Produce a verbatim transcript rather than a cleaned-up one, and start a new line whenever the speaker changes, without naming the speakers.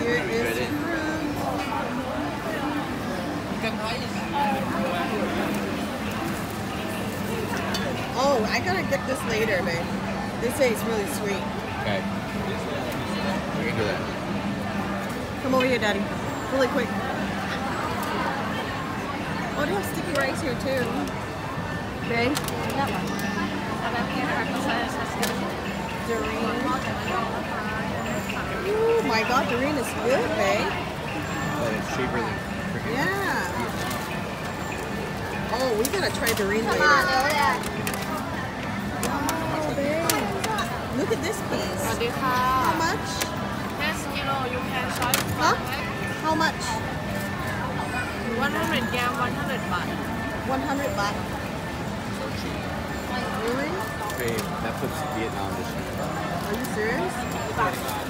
Here is fruit. Oh, I gotta get this later, babe. They say it's really sweet.
Okay. We can do that.
Come over here, Daddy. Really quick. Oh, they have sticky rice here too. Babe? Doreen. Oh my god, Doreen is good, babe.
But it's cheaper than freaking.
Yeah. Oh, we gotta try Doreen later.
Come on, over there.
Wow, babe. Look at this piece. How much?
Ten kilo, you can choose.
Huh? How much?
one hundred gram, one hundred baht.
one hundred baht.
So cheap.
Really?
Babe, that puts Vietnam to shame.
Are you serious?